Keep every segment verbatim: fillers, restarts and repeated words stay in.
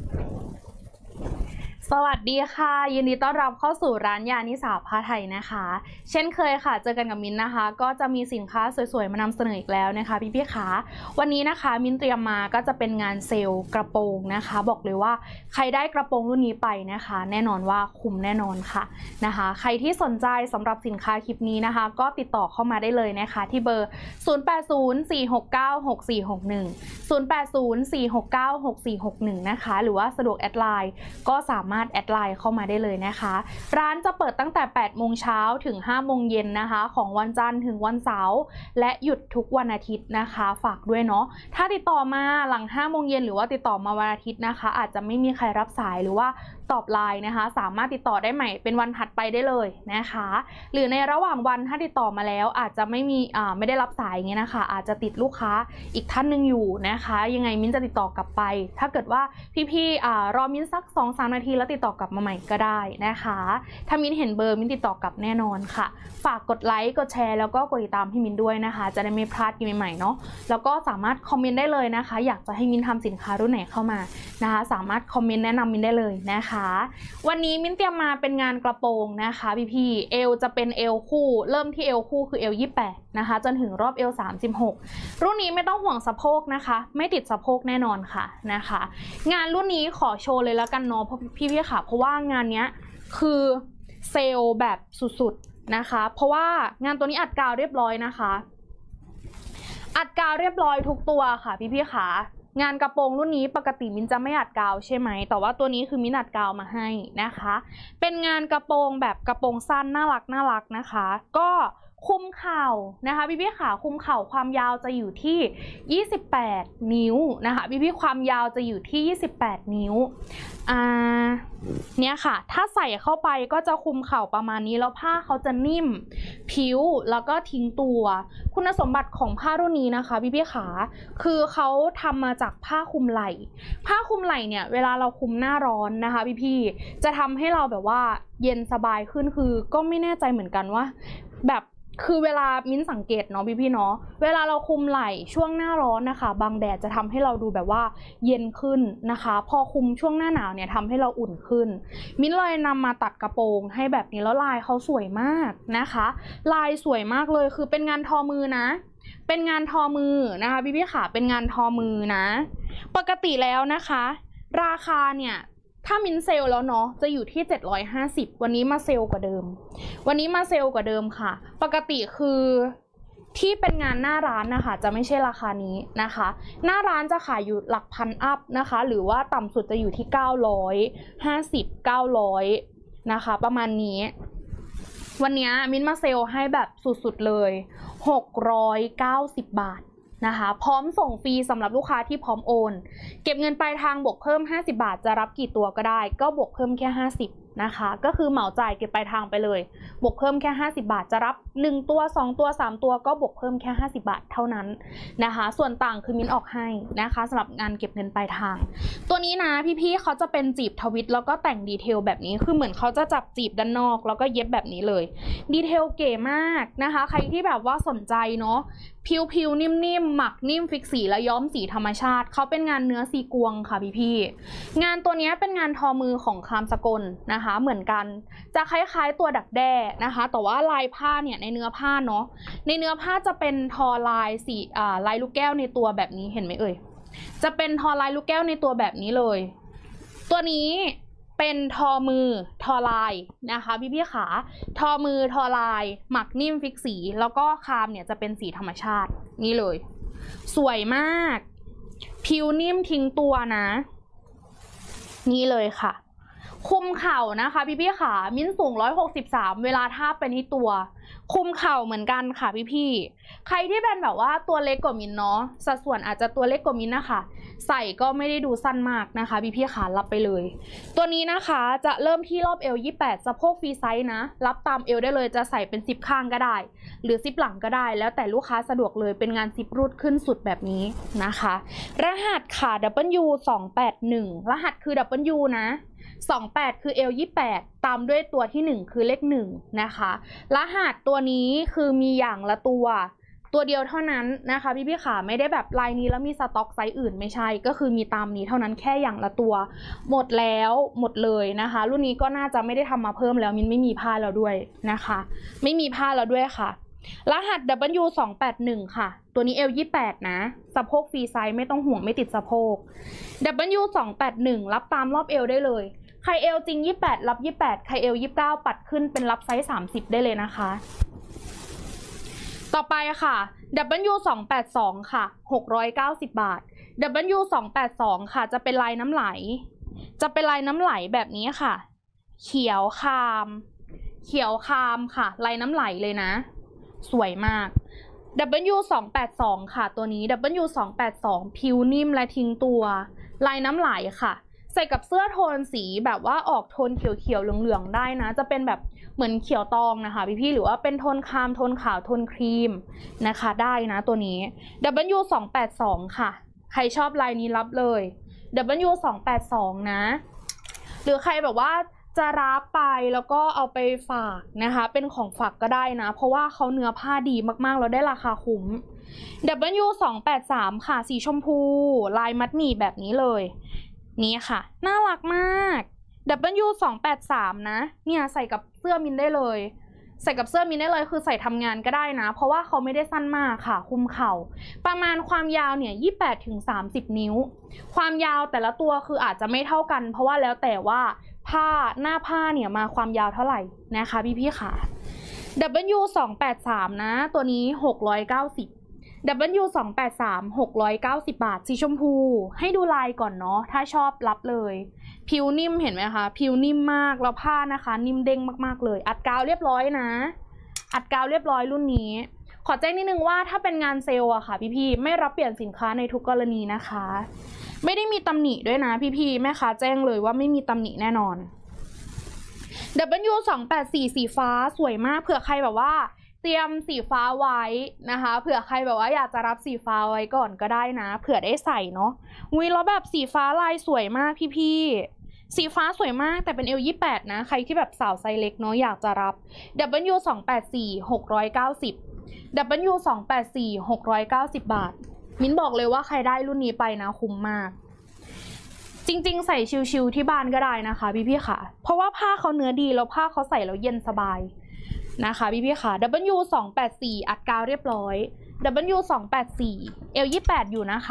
สวัสดีค่ะยินดีต้อนรับเข้าสู่ร้านยานิสาผ้าไทยนะคะเช่นเคยค่ะเจอกันกับมิ้นนะคะก็จะมีสินค้าสวยๆมานำเสนออีกแล้วนะคะพี่ๆค่ะวันนี้นะคะมิ้นเตรียมมาก็จะเป็นงานเซลล์กระโปรงนะคะบอกเลยว่าใครได้กระโปรงรุ่นนี้ไปนะคะแน่นอนว่าคุ้มแน่นอนค่ะนะคะใครที่สนใจสำหรับสินค้าคลิปนี้นะคะก็ติดต่อเข้ามาได้เลยนะคะที่เบอร์ศูนย์ แปด ศูนย์ สี่ หก เก้า หก สี่ หก หนึ่ง ศูนย์ แปด ศูนย์ สี่ หก เก้า หก สี่ หก หนึ่งนะคะหรือว่าสะดวกแอดไลน์ก็สามารถแอดไลน์เข้ามาได้เลยนะคะร้านจะเปิดตั้งแต่แปดโมงเช้าถึงห้าโมงเย็นนะคะของวันจันทร์ถึงวันเสาร์และหยุดทุกวันอาทิตย์นะคะฝากด้วยเนาะถ้าติดต่อมาหลังห้าโมงเย็นหรือว่าติดต่อมาวันอาทิตย์นะคะอาจจะไม่มีใครรับสายหรือว่าตอบไลน์นะคะสามารถติดต่อได้ใหม่เป็นวันถัดไปได้เลยนะคะหรือในระหว่างวันถ้าติดต่อมาแล้วอาจจะไม่มีอ่าไม่ได้รับสายอย่างเงี้ยนะคะอาจจะติดลูกค้าอีกท่านหนึ่งอยู่นะคะยังไงมิ้นจะติดต่อกลับไปถ้าเกิดว่าพี่ๆอ่ารอมิ้นสัก สองถึงสาม นาทีแล้วติดต่อกลับมาใหม่ก็ได้นะคะถ้ามิ้นเห็นเบอร์มิ้นติดต่อกลับแน่นอนค่ะฝากกดไลค์กดแชร์แล้วก็กดติดตามให้มิ้นด้วยนะคะจะได้ไม่พลาดกินใหม่ๆเนาะแล้วก็สามารถคอมเมนต์ได้เลยนะคะอยากจะให้มิ้นทำสินค้ารุ่นไหนเข้ามานะคะสามารถคอมเมนต์แนะนำมิ้นได้เลยนะคะวันนี้มิ้นเตรียมมาเป็นงานกระโปรงนะคะพี่ๆเอวจะเป็นเอวคู่เริ่มที่เอวคู่คือเอวยี่สิบแปดนะคะจนถึงรอบเอวสามสิบหกรุ่นนี้ไม่ต้องห่วงสะโพกนะคะไม่ติดสะโพกแน่นอนค่ะนะคะงานรุ่นนี้ขอโชว์เลยแล้วกันเนาะพี่ๆค่ะเพราะว่างานเนี้ยคือเซลล์แบบสุดๆนะคะเพราะว่างานตัวนี้อัดกาวเรียบร้อยนะคะอัดกาวเรียบร้อยทุกตัวค่ะพี่ๆค่ะงานกระโปรงรุ่นนี้ปกติมิ้นจะไม่อัดกาวใช่ไหมแต่ว่าตัวนี้คือมิ้นอัดกาวมาให้นะคะเป็นงานกระโปรงแบบกระโปรงสั้นน่ารักน่ารักนะคะก็คุมเข่านะคะพี่พี่ขาคุมเข่าความยาวจะอยู่ที่ยี่สิบแปดนิ้วนะคะพี่พี่ความยาวจะอยู่ที่ยี่สิบแปดนิ้วอ่าเนี่ยค่ะถ้าใส่เข้าไปก็จะคุมเข่าประมาณนี้แล้วผ้าเขาจะนิ่มผิวแล้วก็ทิ้งตัวคุณสมบัติของผ้ารุ่นนี้นะคะพี่พี่ขาคือเขาทำมาจากผ้าคลุมไหล่ผ้าคลุมไหล่เนี่ยเวลาเราคลุมหน้าร้อนนะคะพี่พี่จะทำให้เราแบบว่าเย็นสบายขึ้นคือก็ไม่แน่ใจเหมือนกันว่าแบบคือเวลามิ้นสังเกตเนาะพี่ๆเนาะเวลาเราคุมไหล่ช่วงหน้าร้อนนะคะบางแดดจะทำให้เราดูแบบว่าเย็นขึ้นนะคะพอคุมช่วงหน้าหนาวเนี่ยทำให้เราอุ่นขึ้นมิ้นเลยนำมาตัดกระโปรงให้แบบนี้แล้วลายเขาสวยมากนะคะลายสวยมากเลยคือเป็นงานทอมือนะเป็นงานทอมือนะคะพี่ๆค่ะเป็นงานทอมือนะปกติแล้วนะคะราคาเนี่ยถ้ามินเซลแล้วเนาะจะอยู่ที่เจ็ดร้อยห้าสิบวันนี้มาเซลกว่าเดิมวันนี้มาเซลกว่าเดิมค่ะปกติคือที่เป็นงานหน้าร้านนะคะจะไม่ใช่ราคานี้นะคะหน้าร้านจะขายอยู่หลักพันอัพนะคะหรือว่าต่ำสุดจะอยู่ที่เก้าร้อยห้าสิบ เก้าร้อยนะคะประมาณนี้วันนี้มินมาเซลให้แบบสุดๆเลยหกร้อยเก้าสิบบาทนะคะพร้อมส่งฟรีสำหรับลูกค้าที่พร้อมโอนเก็บเงินปลายทางบวกเพิ่มห้าสิบบาทจะรับกี่ตัวก็ได้ก็บวกเพิ่มแค่ห้าสิบนะคะก็คือเหมาจ่ายเก็บปลายทางไปเลยบวกเพิ่มแค่ห้าสิบบาทจะรับหนึ่งตัวสองตัวสามตัวก็บวกเพิ่มแค่ห้าสิบบาทเท่านั้นนะคะส่วนต่างคือมิ้นออกให้นะคะสำหรับงานเก็บเงินปลายทางตัวนี้นะพี่ๆเขาจะเป็นจีบทวิตแล้วก็แต่งดีเทลแบบนี้คือเหมือนเขาจะจับจีบด้านนอกแล้วก็เย็บแบบนี้เลยดีเทลเก๋มากนะคะใครที่แบบว่าสนใจเนาะผิวๆนิ่มๆหมักนิ่มฟิกสีและย้อมสีธรรมชาติเขาเป็นงานเนื้อซีกวงค่ะพี่ๆงานตัวนี้เป็นงานทอมือของคามสกลนะคะเหมือนกันจะคล้ายๆตัวดักแด้นะคะแต่ว่าลายผ้าเนี่ยในเนื้อผ้าเนาะในเนื้อผ้าจะเป็นทอลายสีอ่าลายลูกแก้วในตัวแบบนี้เห็นไหมเอ่ยจะเป็นทอลายลูกแก้วในตัวแบบนี้เลยตัวนี้เป็นทอมือทอลายนะคะพี่ๆขาทอมือทอลายหมักนิ่มฟิกสีแล้วก็คามเนี่ยจะเป็นสีธรรมชาตินี่เลยสวยมากผิวนิ่มทิ้งตัวนะนี่เลยค่ะคุมเข่านะคะพี่ๆขามิ้นสูงหนึ่งร้อยหกสิบสามเวลาทาบไปที่ตัวคุมเข่าเหมือนกันค่ะพี่ๆใครที่เป็นแบบว่าตัวเล็กกว่ามิ้นเนาะสัดส่วนอาจจะตัวเล็กกว่ามิ้นนะคะใส่ก็ไม่ได้ดูสั้นมากนะคะพี่ๆขารับไปเลยตัวนี้นะคะจะเริ่มที่รอบเอวยี่สิบแปดสะโพกฟรีไซส์นะรับตามเอวได้เลยจะใส่เป็นซิปข้างก็ได้หรือซิปหลังก็ได้แล้วแต่ลูกค้าสะดวกเลยเป็นงานซิปรูดขึ้นสุดแบบนี้นะคะรหัสค่ะ ดับเบิลยู สองแปดหนึ่ง รหัสคือ ดับเบิลยู นะสองแปดคือเอลยี่สิบแปดตามด้วยตัวที่หนึ่งคือเลขหนึ่งนะคะรหัสตัวนี้คือมีอย่างละตัว ตตัวเดียวเท่านั้นนะคะพี่พี่ขาไม่ได้แบบลายนี้แล้วมีสต็อกไซส์อื่นไม่ใช่ก็คือมีตามนี้เท่านั้นแค่อย่างละตัวหมดแล้วหมดเลยนะคะรุ่นนี้ก็น่าจะไม่ได้ทำมาเพิ่มแล้วมินไม่มีผ้าแล้วด้วยนะคะไม่มีผ้าแล้วด้วยค่ะรหัส ดับเบิลยู สองแปดหนึ่ง ค่ะตัวนี้ เอล ยี่สิบแปดนะสะโพกฟรีไซส์ไม่ต้องห่วงไม่ติดสะโพก ดับเบิลยู สองแปดหนึ่ง รับตามรอบเอวได้เลยใครเอวจริงยี่สิบแปดรับยี่สิบแปดใครเอวยี่สิบเก้าปัดขึ้นเป็นรับไซส์สามสิบได้เลยนะคะต่อไปค่ะ ดับเบิลยู สองแปดสอง ค่ะหกร้อยเก้าสิบบาท ดับเบิลยู สองแปดสอง ค่ะจะเป็นลายน้ำไหลจะเป็นลายน้ำไหลแบบนี้ค่ะเขียวคามเขียวคามค่ะลายน้ำไหลเลยนะสวยมาก ดับเบิลยู สองแปดสอง ค่ะตัวนี้ ดับเบิลยู สองแปดสอง ผิวนิ่มและทิ้งตัวลายน้ำไหลค่ะใส่กับเสื้อโทนสีแบบว่าออกโทนเขียวๆเหลืองๆได้นะจะเป็นแบบเหมือนเขียวตองนะคะพี่ๆหรือว่าเป็นโทนครามโทนขาวโทนครีมนะคะได้นะตัวนี้ ดับเบิลยู สองแปดสอง ค่ะใครชอบลายนี้รับเลย ดับเบิลยู สองแปดสอง นะหรือใครแบบว่าจะรับไปแล้วก็เอาไปฝากนะคะเป็นของฝากก็ได้นะเพราะว่าเขาเนื้อผ้าดีมากๆแล้วได้ราคาคุ้ม ดับเบิลยู สองแปดสาม ค่ะสีชมพูลายมัดหมี่แบบนี้เลยนี่ค่ะน่ารักมาก ดับเบิลยู สองแปดสาม นะเนี่ยใส่กับเสื้อมินได้เลยใส่กับเสื้อมินได้เลยคือใส่ทำงานก็ได้นะเพราะว่าเขาไม่ได้สั้นมากค่ะคุมเข่าประมาณความยาวเนี่ยยี่สิบแปดถึงสามสิบนิ้วความยาวแต่ละตัวคืออาจจะไม่เท่ากันเพราะว่าแล้วแต่ว่าผ้าหน้าผ้าเนี่ยมาความยาวเท่าไหร่นะคะพี่ๆค่ะ ดับเบิลยู สองแปดสาม นะตัวนี้หกร้อยเก้าสิบ ดับเบิลยู สองแปดสาม หกร้อยเก้าสิบบาทสีชมพูให้ดูลายก่อนเนาะถ้าชอบรับเลยผิวนิ่มเห็นไหมคะผิวนิ่มมากแล้วผ้านะคะนิ่มเด้งมากๆเลยอัดกาวเรียบร้อยนะอัดกาวเรียบร้อยรุ่นนี้ขอแจ้งนิดนึงว่าถ้าเป็นงานเซลล์อะค่ะพี่ๆไม่รับเปลี่ยนสินค้าในทุกกรณีนะคะไม่ได้มีตำหนิด้วยนะพี่ๆแม่ค้าแจ้งเลยว่าไม่มีตำหนิแน่นอน ดับเบิลยู สองแปดสี่ สีฟ้าสวยมากเผื่อใครแบบว่าเตรียมสีฟ้าไว้นะคะเผื่อใครแบบว่าอยากจะรับสีฟ้าไว้ก่อนก็ได้นะเผื่อได้ใส่เนาะอุ้ยแล้วแบบสีฟ้าลายสวยมากพี่ๆสีฟ้าสวยมากแต่เป็น เอล ยี่สิบแปด นะใครที่แบบสาวไซส์เล็กเนาะอยากจะรับ ดับเบิลยู สองแปดสี่ หกร้อยเก้าสิบ ดับเบิลยู สองแปดสี่ หกร้อยเก้าสิบบาทมิ้นบอกเลยว่าใครได้รุ่นนี้ไปนะคุ้มมากจริงๆใส่ชิวๆที่บ้านก็ได้นะคะพี่ๆค่ะเพราะว่าผ้าเขาเนื้อดีแล้วผ้าเขาใส่แล้วเย็นสบายนะคะพี่ๆค่ะ ดับเบิลยู สองแปดสี่ อัดกาวเรียบร้อย ดับเบิลยู สองแปดสี่ เอล ยี่สิบแปด อยู่นะคะ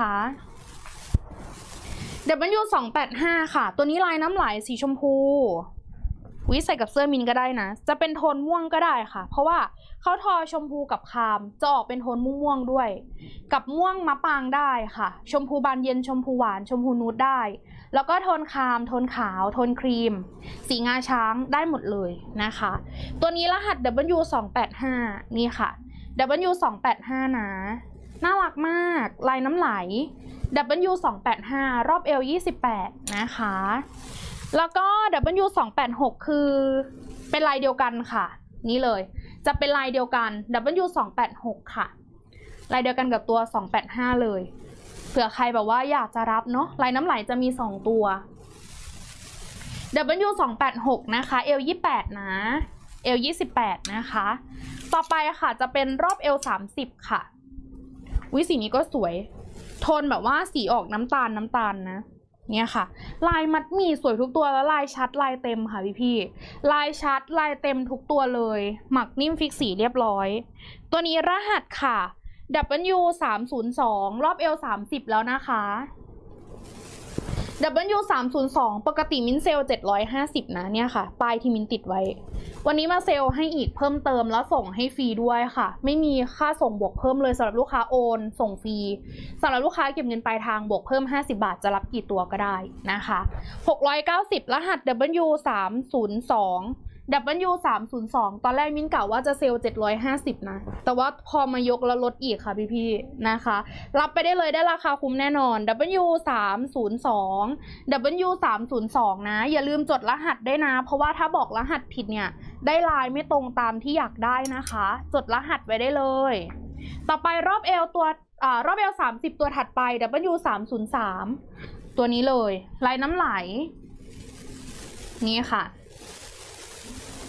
ดับเบิลยู สองแปดห้า ค่ะตัวนี้ลายน้ำไหลสีชมพูวิใส่กับเสื้อมินก็ได้นะจะเป็นโทนม่วงก็ได้ค่ะเพราะว่าเขาทอชมพูกับคามจะออกเป็นโทนม่วงๆด้วยกับม่วงมะปางได้ค่ะชมพูบานเย็นชมพูหวานชมพูนูดได้แล้วก็โทนคามโทนขาวโทนครีมสีงาช้างได้หมดเลยนะคะตัวนี้รหัส ดับเบิลยู สองแปดห้า นี่ค่ะ ดับเบิลยู สองแปดห้า นะน่ารักมากลายน้ำไหล ดับเบิลยู สองแปดห้า รอบเอวยี่สิบแปดนะคะแล้วก็ ดับเบิลยู สองแปดหก คือเป็นลายเดียวกันค่ะนี่เลยจะเป็นลายเดียวกัน ดับเบิลยู สองแปดหก ค่ะลายเดียวกันกับตัว สองแปดห้า เลยเผื่อใครแบบว่าอยากจะรับเนาะลายน้ำไหลจะมีสองตัว ดับเบิลยู สองแปดหก นะคะเอวยี่สิบแปดนะเอวยี่สิบแปดนะคะต่อไปค่ะจะเป็นรอบเอวสามสิบค่ะวิสีนี้ก็สวยโทนแบบว่าสีออกน้ำตาลน้ำตาลนะเนี่ยค่ะลายมัดหมี่สวยทุกตัวแล้วลายชัดลายเต็มค่ะพี่พี่ลายชัดลายเต็มทุกตัวเลยหมักนิ่มฟิกสีเรียบร้อยตัวนี้รหัสค่ะ ดับเบิลยู สามศูนย์สอง รอบเอวสามสิบแล้วนะคะ ดับเบิลยู สามศูนย์สอง ปกติมินเซลเจ็ดร้อยห้าสิบนะเนี่ยค่ะป้ายที่มินติดไว้วันนี้มาเซลให้อีกเพิ่มเติมแล้วส่งให้ฟรีด้วยค่ะไม่มีค่าส่งบวกเพิ่มเลยสำหรับลูกค้าโอนส่งฟรีสำหรับลูกค้าเก็บเงินปลายทางบวกเพิ่มห้าสิบบาทจะรับกี่ตัวก็ได้นะคะหกร้อยเก้าสิบรหัส ดับเบิลยู สามศูนย์สอง ดับเบิลยู สามศูนย์สอง ตอนแรกมิ้นกะว่าจะเซลเจ็ดร้อยห้าสิบนะแต่ว่าพอมายกแล้วลดอีกค่ะพี่ๆนะคะรับไปได้เลยได้ราคาคุ้มแน่นอน ดับเบิลยู สามศูนย์สอง ดับเบิลยู สามศูนย์สอง นะอย่าลืมจดรหัสได้นะเพราะว่าถ้าบอกรหัสผิดเนี่ยได้ลายไม่ตรงตามที่อยากได้นะคะจดรหัสไว้ได้เลยต่อไปรอบเอวตัวอ่ารอบเอวสามสิบตัวถัดไป ดับเบิลยู สามศูนย์สาม ตัวนี้เลยลายน้ำไหลนี่ค่ะ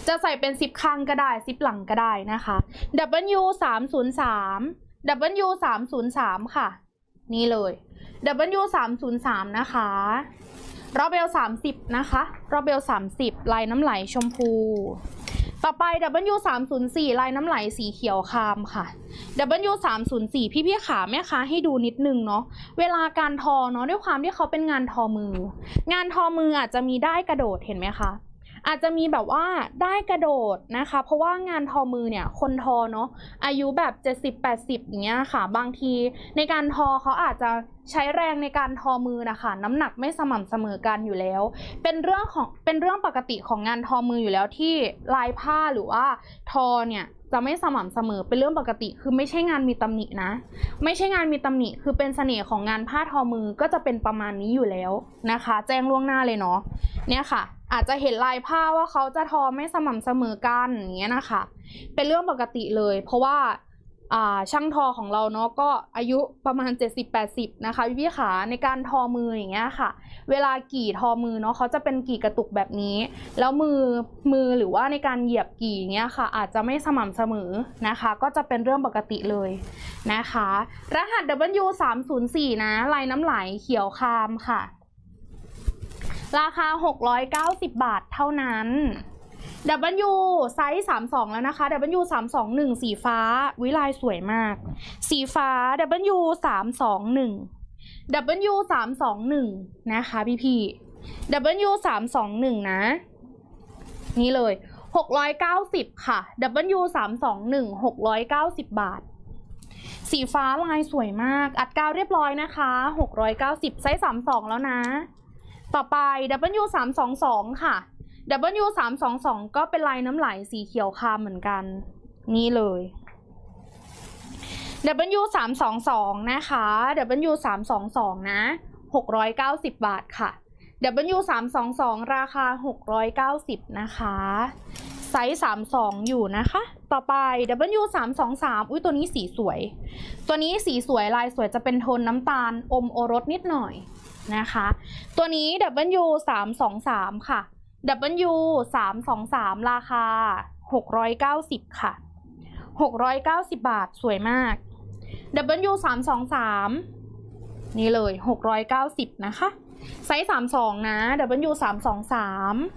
จะใส่เป็นซิปข้างก็ได้ซิปหลังก็ได้นะคะ ดับเบิลยู สามศูนย์สาม ดับเบิลยู สามศูนย์สาม ค่ะนี่เลย ดับเบิลยู สามศูนย์สาม นะคะรอบเอวสามสิบนะคะรอบเอวสามสิบลายน้ำไหลชมพูต่อไป ดับเบิลยู สามศูนย์สี่ ลายน้ำไหลสีเขียวคามค่ะ ดับเบิลยู สามศูนย์สี่ พี่ๆขาแม่ค้าให้ดูนิดนึงเนาะเวลาการทอเนาะด้วยความที่เขาเป็นงานทอมืองานทอมืออาจจะมีได้กระโดดเห็นไหมคะอาจจะมีแบบว่าได้กระโดดนะคะเพราะว่างานทอมือเนี่ยคนทอเนาะอายุแบบเจ็ดสิบ แปดสิบอย่างเงี้ยค่ะบางทีในการทอเขาอาจจะใช้แรงในการทอมือนะคะน้ำหนักไม่สม่ำเสมอกันอยู่แล้วเป็นเรื่องของเป็นเรื่องปกติของงานทอมืออยู่แล้วที่ลายผ้าหรือว่าทอเนี่ยจะไม่สม่ำเสมอเป็นเรื่องปกติคือไม่ใช่งานมีตำหนินะไม่ใช่งานมีตำหนิคือเป็นเสน่ห์ของงานผ้าทอมือก็จะเป็นประมาณนี้อยู่แล้วนะคะแจ้งล่วงหน้าเลยเนาะเนี่ยค่ะอาจจะเห็นลายผ้าว่าเขาจะทอไม่สม่ำเสมอกันอย่างเงี้ยนะคะเป็นเรื่องปกติเลยเพราะว่าอ่าช่างทอของเราเนาะก็อายุประมาณ เจ็ดสิบ แปดสิบ นะคะพี่พี่ขาในการทอมืออย่างเงี้ยค่ะเวลากี่ทอมือเนาะเขาจะเป็นกี่กระตุกแบบนี้แล้วมือมือหรือว่าในการเหยียบกี่อย่างเงี้ยค่ะอาจจะไม่สม่ำเสมอนะคะก็จะเป็นเรื่องปกติเลยนะคะรหัส ดับเบิลยู สามศูนย์สี่ นะลายน้ำไหลเขียวคามค่ะราคาหกร้อยเก้าสิบบาทเท่านั้น ดับเบิลยู ไซส์สามสิบสองแล้วนะคะ ดับเบิลยู สามสองหนึ่ง สีฟ้าวิลายสวยมากสีฟ้า ดับเบิลยู สามสองหนึ่ง ดับเบิลยู สามสองหนึ่ง นะคะพี่พี่ ดับเบิลยู สามสองหนึ่ง นะนี่เลยหกร้อยเก้าสิบค่ะ ดับเบิลยู สามสองหนึ่ง หกร้อยเก้าสิบบาทสีฟ้าลายสวยมากอัดกาวเรียบร้อยนะคะหกร้อยเก้าสิบไซส์สามสิบสองแล้วนะต่อไป ดับเบิลยู สามสองสอง ค่ะ ดับเบิลยู สามสองสอง ก็เป็นลายน้ำไหลสีเขียวคามเหมือนกันนี่เลย ดับเบิลยู สามสองสอง นะคะ ดับเบิลยู สามสองสอง นะหกร้อยเก้าสิบบาทค่ะ ดับเบิลยู สามสองสอง ราคาหกร้อยเก้าสิบนะคะไซส์สามสิบสองอยู่นะคะต่อไป ดับเบิลยู สามสองสาม อุ้ยตัวนี้สีสวยตัวนี้สีสวยลายสวยจะเป็นโทนน้ำตาลอมโอรสนิดหน่อยนะคะตัวนี้ ดับเบิลยู สามสองสาม ค่ะ ดับเบิลยู สามสองสาม ราคาหกร้อยเก้าสิบค่ะหกร้อยเก้าสิบบาทสวยมาก ดับเบิลยู สามสองสาม นี่เลยหกร้อยเก้าสิบนะคะไซส์สามสิบสองนะ ดับเบิลยู สามสองสาม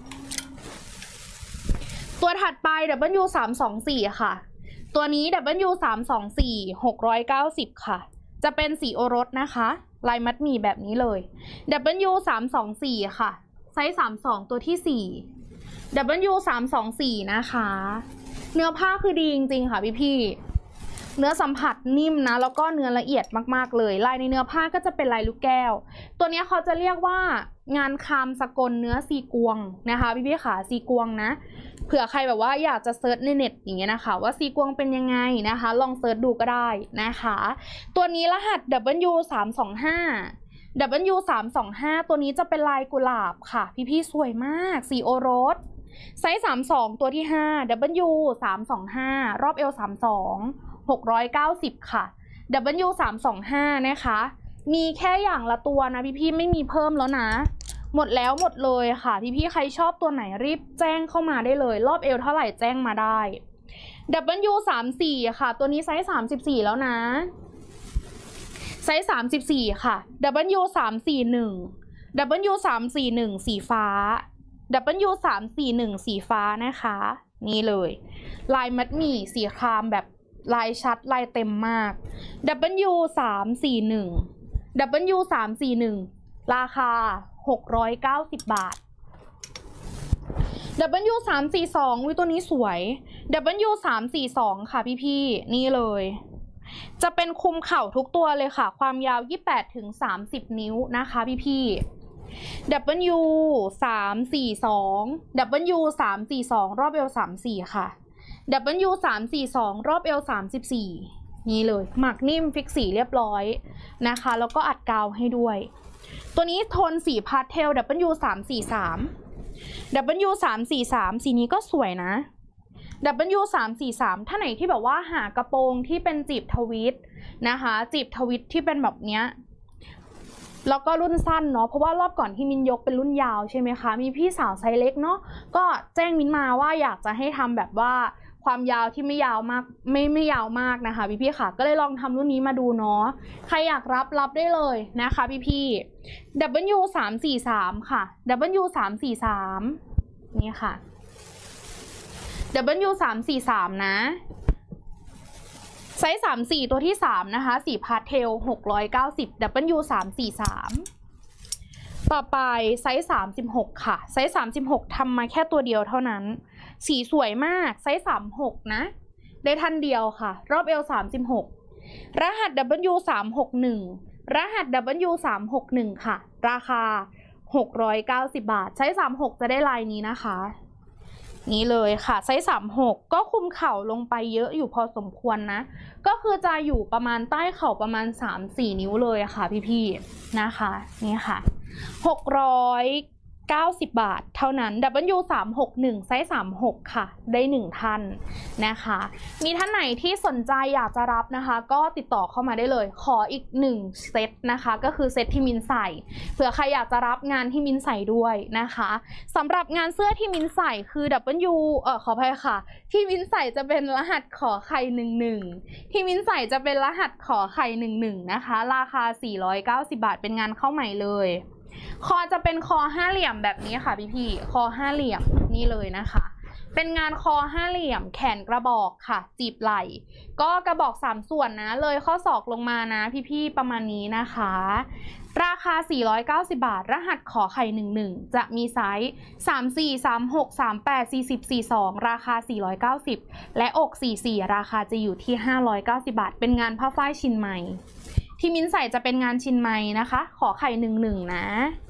ตัวถัดไป ดับเบิลยู สามสองสี่ ค่ะตัวนี้ ดับเบิลยู สามสองสี่ หกร้อยเก้าสิบค่ะจะเป็นสีโอรสนะคะลายมัดหมี่แบบนี้เลย ดับเบิลยู สามสองสี่ ค่ะไซส์สามสิบสองตัวที่สี่ ดับเบิลยู สามสองสี่ นะคะเนื้อผ้าคือดีจริงๆค่ะพี่พี่เนื้อสัมผัสนิ่มนะแล้วก็เนื้อละเอียดมากๆเลยลายในเนื้อผ้าก็จะเป็นลายลูกแก้วตัวนี้เขาจะเรียกว่างานคามสกลเนื้อซีกวงนะคะพี่พี่ขาซีกวงนะเผื่อใครแบบว่าอยากจะเซิร์ชในเน็ตอย่างเงี้ยนะคะว่าซีกวงเป็นยังไงนะคะลองเซิร์ชดูก็ได้นะคะตัวนี้รหัส ดับเบิลยู สามสองห้า ดับเบิลยู สามสองห้า ตัวนี้จะเป็นลายกุหลาบค่ะพี่ๆสวยมากสีโอรสไซส์สามสิบสองตัวที่ห้า ดับเบิลยู สามสองห้า รอบเอวสามสิบสอง หกร้อยเก้าสิบค่ะ ดับเบิลยู สามสองห้า นะคะมีแค่อย่างละตัวนะพี่ๆไม่มีเพิ่มแล้วนะหมดแล้วหมดเลยค่ะพี่ๆใครชอบตัวไหนรีบแจ้งเข้ามาได้เลยรอบเอวเท่าไหร่แจ้งมาได้ ดับเบิลยู สามสิบสี่ ค่ะตัวนี้ไซส์สามสิบสี่แล้วนะไซส์สามสิบสี่ค่ะ ดับเบิลยู สามสี่หนึ่ง ดับเบิลยู สามสี่หนึ่ง สีฟ้า ดับเบิลยู สามสี่หนึ่ง สีฟ้านะคะนี่เลยลายมัดหมี่สีครามแบบลายชัดลายเต็มมาก ดับเบิลยู สามสี่หนึ่ง ดับเบิลยู สามสี่หนึ่ง ราคาหกร้อยเก้าสิบบาท ดับเบิลยู สามสี่สอง วิตัวนี้สวย ดับเบิลยู สามสี่สอง ค่ะพี่ๆนี่เลยจะเป็นคุมเข่าทุกตัวเลยค่ะความยาวยี่สิบแปดถึงสามสิบนิ้วนะคะพี่ๆ ดับเบิลยู สามสี่สอง ดับเบิลยู สามสี่สอง รอบเอวสามสิบสี่ค่ะ ดับเบิลยู สามสี่สอง รอบเอวสามสิบสี่นี่เลยหมักนิ่มฟิกสีเรียบร้อยนะคะแล้วก็อัดกาวให้ด้วยตัวนี้โทนสีพาสเทล ดับเบิลยู สามสี่สาม ดับเบิลยู สามสี่สาม สีนี้ก็สวยนะ ดับเบิลยู สามสี่สาม ถ้าไหนที่แบบว่าหากระโปรงที่เป็นจีบทวิตนะคะจีบทวิตที่เป็นแบบเนี้ยแล้วก็รุ่นสั้นเนาะเพราะว่ารอบก่อนที่มินยกเป็นรุ่นยาวใช่ไหมคะมีพี่สาวไซส์เล็กเนาะก็แจ้งมินมาว่าอยากจะให้ทำแบบว่าความยาวที่ไม่ยาวมากไม่ไม่ยาวมากนะคะพี่พี่ค่ะก็เลยลองทำรุ่นนี้มาดูเนาะใครอยากรับรับได้เลยนะคะพี่พี่ ดับเบิลยู สามสี่สาม ค่ะ ดับเบิลยู สามสี่สาม นี่ค่ะ ดับเบิลยู สามสี่สาม นะไซส์สามสี่ตัวที่สามนะคะสีพาสเทลหกร้อยเก้าสิบ ดับเบิลยู สามสี่สาม ต่อไปไซส์สามสิบหกค่ะไซส์สามสิบหกทำมาแค่ตัวเดียวเท่านั้นสีสวยมากไซส์สามสิบหกนะได้ทันเดียวค่ะรอบเอวสามสิบหกรหัส ดับเบิลยู สามหกหนึ่ง รหัส ดับเบิลยู สามหกหนึ่ง ค่ะราคาหกร้อยเก้าสิบบาทไซส์สามสิบหกจะได้ลายนี้นะคะนี่เลยค่ะไซส์สามสิบหกก็คุมเข่าลงไปเยอะอยู่พอสมควรนะก็คือจะอยู่ประมาณใต้เข่าประมาณ สามสี่ นิ้วเลยค่ะพี่ๆนะคะนี่ค่ะหกร้อยเก้าสิบบาทเท่านั้น ดับเบิลยู สามหกหนึ่ง ไซส์สามสิบหกค่ะได้หนึ่งท่านนะคะมีท่านไหนที่สนใจอยากจะรับนะคะก็ติดต่อเข้ามาได้เลยขออีกหนึ่งเซตนะคะก็คือเซตที่มินใส่เผื่อใครอยากจะรับงานที่มินใส่ด้วยนะคะสำหรับงานเสื้อที่มินใส่คือ ดับเบิลยู เอ่อขออภัยค่ะที่มินใส่จะเป็นรหัสขอไข่หนึ่งหนึ่งที่มินใส่จะเป็นรหัสขอไข่หนึ่งหนึ่งนะคะราคาสี่ร้อยเก้าสิบบาทเป็นงานเข้าใหม่เลยคอจะเป็นคอห้าเหลี่ยมแบบนี้ค่ะพี่พี่คอห้าเหลี่ยมนี่เลยนะคะเป็นงานคอห้าเหลี่ยมแขนกระบอกค่ะจีบไหล่ก็กระบอกสามส่วนนะเลยข้อศอกลงมานะพี่พี่ประมาณนี้นะคะราคาสี่ร้อยเก้าสิบบาทรหัสขอไข่หนึ่งหนึ่งจะมีไซส์สามสี่ สามหก สามแปด สี่สิบ สี่สิบสองราคาสี่ร้อยเก้าสิบและอกสี่สิบสี่ราคาจะอยู่ที่ห้าร้อยเก้าสิบบาทเป็นงานผ้าฝ้ายชินไหมที่มินใส่จะเป็นงานชินไหมนะคะขอไข่หนึ่งหนึ่งนะ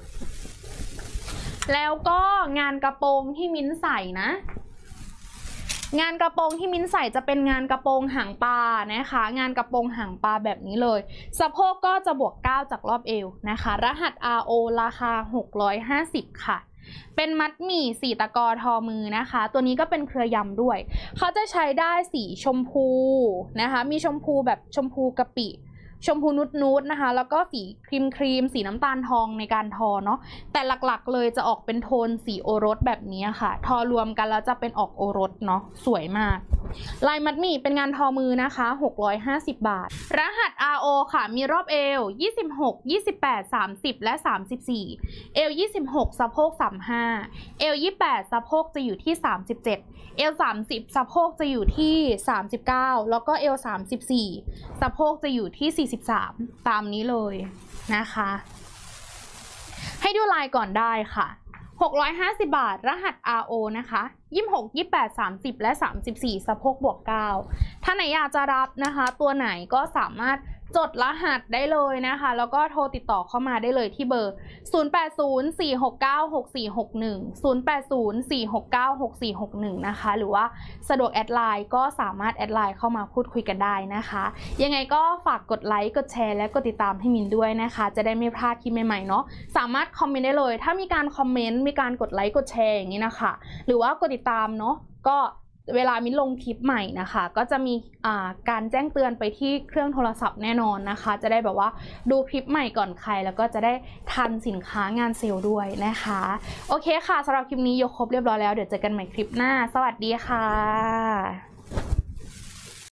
แล้วก็งานกระโปรงที่มินใส่นะงานกระโปรงที่มินใส่จะเป็นงานกระโปรงหางปลานะคะงานกระโปรงหางปลาแบบนี้เลยสะโพกก็จะบวกเก้าจากรอบเอวนะคะรหัส อาร์ โอ ราคาหกร้อยห้าสิบค่ะเป็นมัดหมี่สีตะกอทอมือนะคะตัวนี้ก็เป็นเครือยำด้วยเขาจะใช้ได้สีชมพูนะคะมีชมพูแบบชมพูกะปิชมพูนุดนุดนะคะแล้วก็สีครีมครีมสีน้ำตาลทองในการทอเนาะแต่หลักๆเลยจะออกเป็นโทนสีโอรสแบบนี้ค่ะทอรวมกันแล้วจะเป็นออกโอรสเนาะสวยมากลายมัดหมี่เป็นงานทอมือนะคะหกร้อยห้าสิบบาทรหัส อาร์ โอ ค่ะมีรอบเอวยี่สิบหก ยี่สิบแปด สามสิบและสามสิบสี่เอวยี่สิบหกสะโพกสามสิบห้าเอวยี่สิบแปดสะโพกจะอยู่ที่สามสิบเจ็ดเอวสามสิบสะโพกจะอยู่ที่สามสิบเก้าแล้วก็เอวสามสิบสี่สะโพกจะอยู่ที่สี่สิบสามตามนี้เลยนะคะให้ดูลายก่อนได้ค่ะหกร้อยห้าสิบบาทรหัส อาร์ โอ นะคะยี่สิบหก ยี่สิบแปด สามสิบและสามสิบสี่สะโพกบวกเก้าถ้าไหนอยากจะรับนะคะตัวไหนก็สามารถจดรหัสได้เลยนะคะแล้วก็โทรติดต่อเข้ามาได้เลยที่เบอร์ศูนย์ แปด ศูนย์ สี่ หก เก้า หก สี่ หก หนึ่ง ศูนย์ แปด ศูนย์ สี่ หก เก้า หก สี่ หก หนึ่งนะคะหรือว่าสะดวกแอดไลน์ก็สามารถแอดไลน์เข้ามาพูดคุยกันได้นะคะยังไงก็ฝากกดไลค์กดแชร์และกดติดตามให้มินด้วยนะคะจะได้ไม่พลาดคลิปใหม่ๆเนาะสามารถคอมเมนต์ได้เลยถ้ามีการคอมเมนต์มีการกดไลค์กดแชร์อย่างนี้นะคะหรือว่ากดติดตามเนาะก็เวลามินลงคลิปใหม่นะคะก็จะมีการแจ้งเตือนไปที่เครื่องโทรศัพท์แน่นอนนะคะจะได้แบบว่าดูคลิปใหม่ก่อนใครแล้วก็จะได้ทันสินค้างานเซลล์ด้วยนะคะโอเคค่ะสำหรับคลิปนี้ยกครบเรียบร้อยแล้วเดี๋ยวเจอกันใหม่คลิปหน้าสวัสดีค่ะ